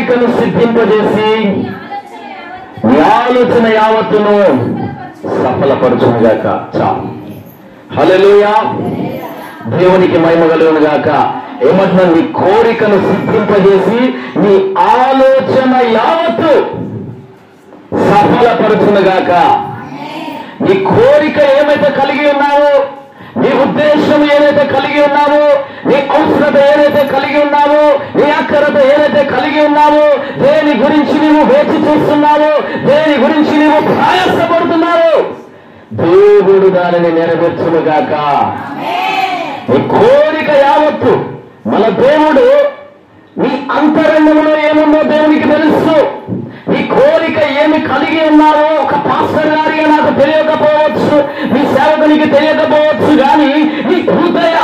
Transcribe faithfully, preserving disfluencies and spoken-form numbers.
కోరికను సిద్ధింపజేసి నీ ఆలోచన యావత్తును సఫలపరచునుగాక. చాలు. హల్లెలూయా. దేవునికి మహిమ కలుగును గాక. ఏమంటున్నా? నీ కోరికను సిద్ధింపజేసి నీ ఆలోచన యావత్తు సఫలపరచునుగాక. నీ కోరిక ఏమైతే కలిగి ఉన్నావో, నీ ఉద్దేశం ఏదైతే కలిగి ఉన్నావో, నీ అవసరత ఏదైతే కలిగి ఉన్నావో, నీ అక్కరత ఏదైతే కలిగి ఉన్నావో, దేని గురించి నీవు వేచి చూస్తున్నావో, దేని గురించి నీవు ప్రయాసపడుతున్నావో, దేవుడు దానిని నెరవేర్చునుగాక. నీ కోరిక యావత్తు. మన దేవుడు నీ అంతరంగంలో ఏముందో దేవునికి తెలుసు. నీ కోరిక ఏమి కలిగి ఉన్నావో ఒక పాస్టర్ గారిగా నాకు తెలియకపోవచ్చు, నీ సేవకునికి తెలియకపోవచ్చు, కానీ నీ హృదయ